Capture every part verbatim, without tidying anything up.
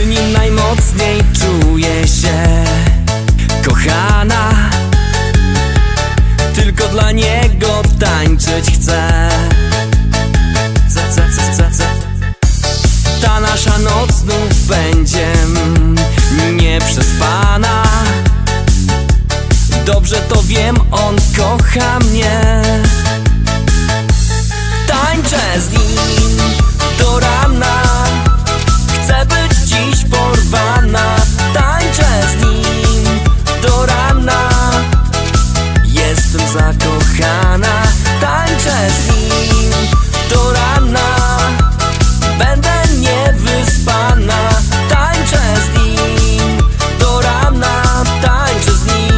Przy nim najmocniej czuję się kochana. Tylko dla niego tańczyć chcę. Ta nasza noc znów będzie nieprzespana. Dobrze to wiem, on kocha mnie. Tańczę z nim do rana. Chcę być dziś porwana. Tańczę z nim do rana. Jestem zakochana. Tańczę z nim do rana. Będę niewyspana. Tańczę z nim do rana. Tańczę z nim.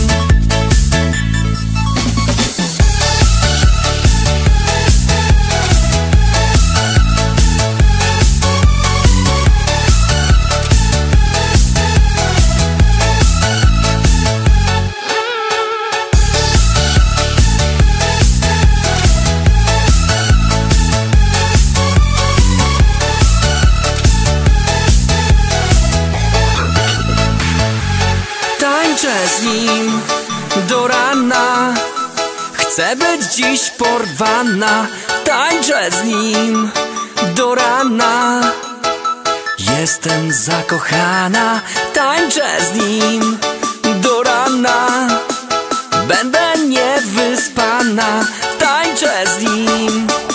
Tańczę z nim do rana. Chcę być dziś porwana. Tańczę z nim do rana. Jestem zakochana. Tańczę z nim do rana. Będę niewyspana. Tańczę z nim